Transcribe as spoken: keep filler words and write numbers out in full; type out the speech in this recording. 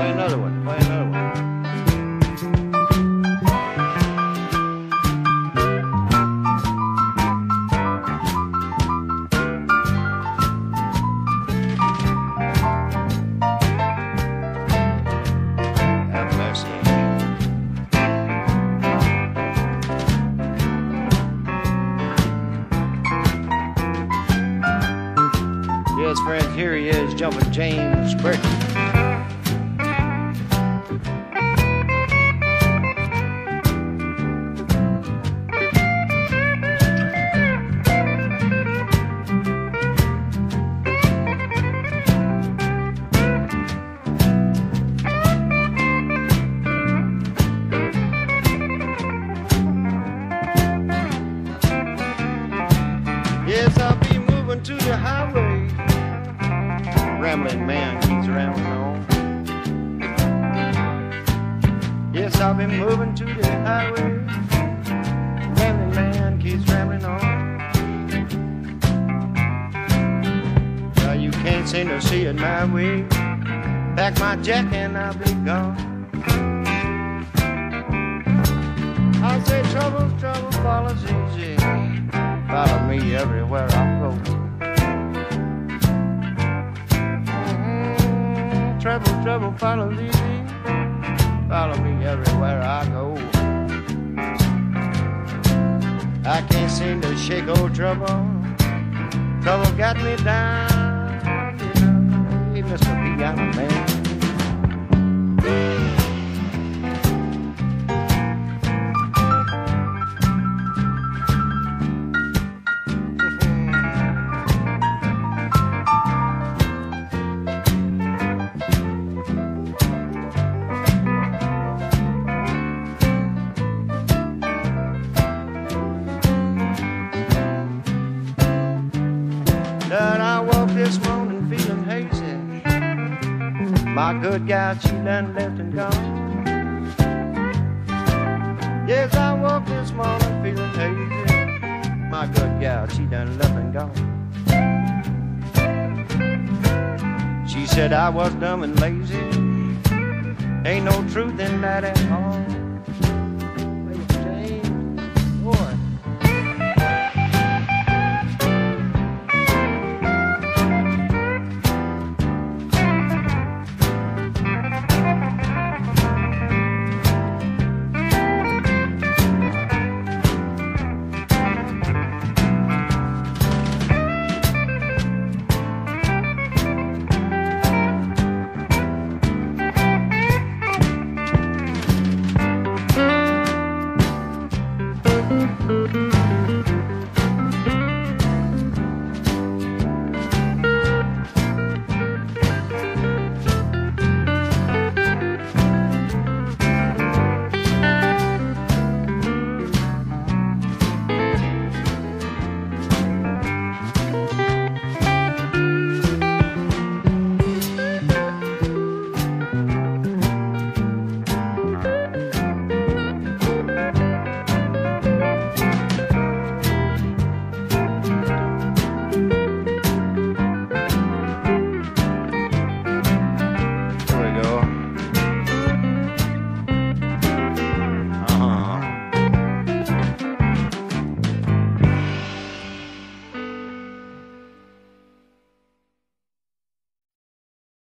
Play another one, play another one. Have mercy. Yes, friends, here he is, Jumping James Burton. Yes, I'll be moving to the highway. Rambling man keeps rambling on. Yes, I'll be moving to the highway. Rambling man keeps rambling on. Well, you can't seem to see it my way. Pack my jacket and I'll be gone. I say trouble, trouble follows easy. Follow me everywhere I go. Mm-hmm. Trouble, trouble follows easy. Follow me everywhere I go. I can't seem to shake old trouble. Trouble got me down. You know, hey, Mister Piano Man. That I woke this morning feeling hazy. My good gal, she done left and gone. Yes, I woke this morning feeling hazy. My good gal, she done left and gone. She said I was dumb and lazy. Ain't no truth in that at all.